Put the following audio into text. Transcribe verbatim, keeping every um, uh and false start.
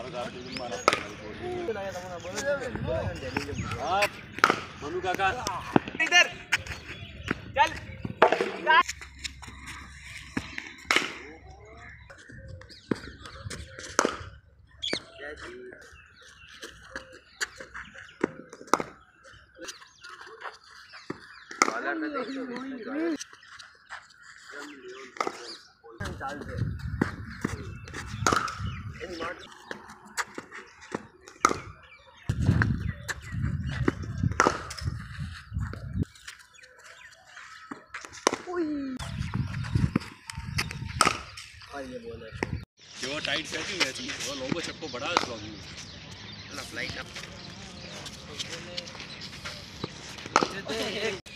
मनु काका इधर चल जो टाइट सेटिंग है थी वो लोगों सबको बड़ा स्ट्रॉन्ग है ना फ्लाइट